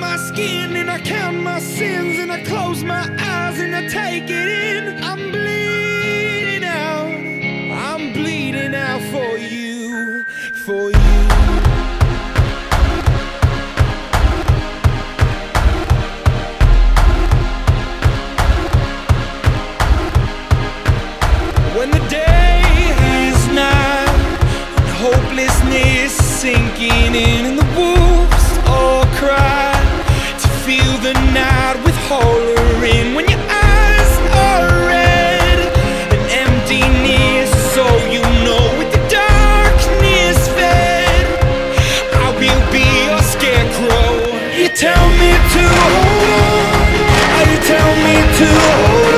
my skin and I count my sins and I close my eyes and I take it in. I'm bleeding out for you, for you. When the day is nigh and hopelessness is sinking in and the wolves all cry to feel the night with horror in. When your eyes are red and emptiness, so you know with the darkness fed, I will be your scarecrow. You tell me to hold on, you tell me to hold on.